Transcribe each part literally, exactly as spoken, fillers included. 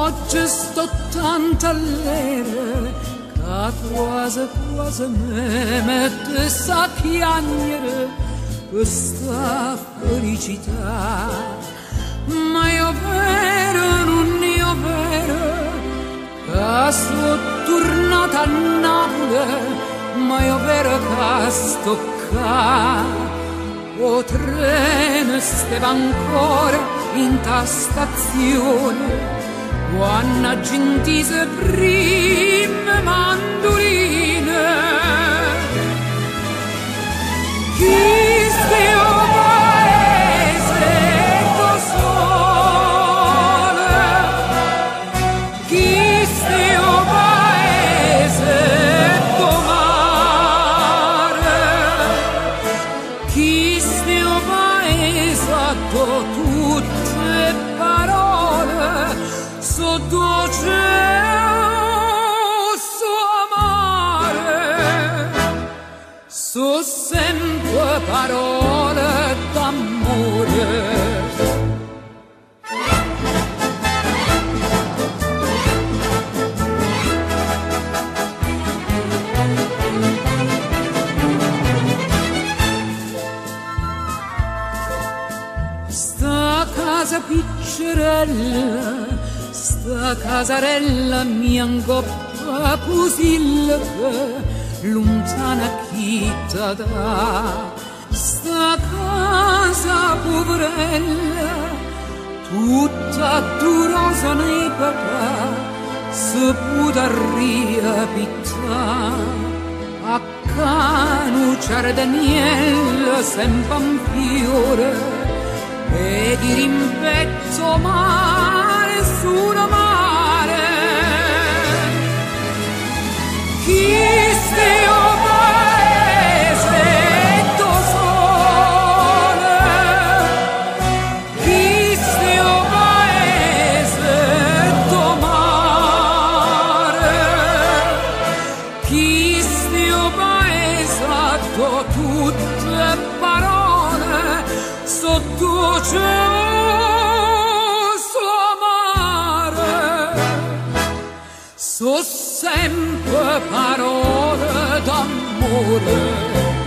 oggi sto tanto all'ere che quasi quasi me mette a piangere questa felicità. Ma io vero, non io vero, che sono tornata a Napoli, ma io vero che sto qua. O treno stava ancora in ta stazione, quando gentise prime mandoline. Chi stio paese do sole, chi stio paese do mare, chi stio paese do tutte parole, so dolce, so amare, so sempre parole d'amore. Sta casa piccerella, sta casarella mi angoppa pusilla, lontana chi ta dà. Sta casa poverella, tutta durosa nei papà, se può riabità. Accano giardiniella sempre un fiore, e di rimpetto mare sulla mare. Chi stio paese do sole, chi stio paese do mare, chi stio paese do tutte parole, sotto cielo so amare, so sempre parole d'amore.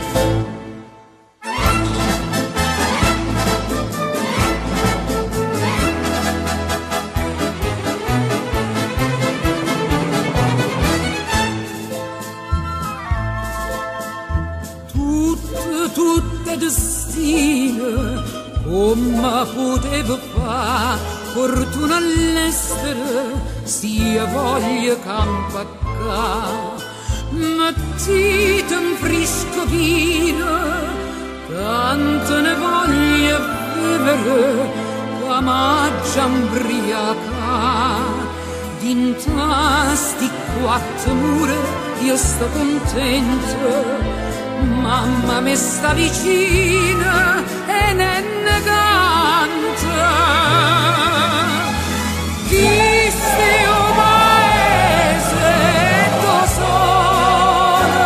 Tutte, tutte destine, come potevo fare, fortuna all'estero, sia voglia campa qua. Mettite un frisco vino, tanto ne voglio vivere, che m'aggia imbriaca. Dinta sti quattro mura io sto contento, mamma mi sta vicina e ne negante. Chi stio paese do sole,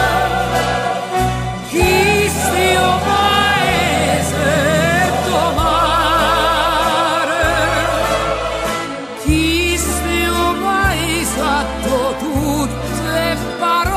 chi stio paese do mare, chi stio paese do tutte parole.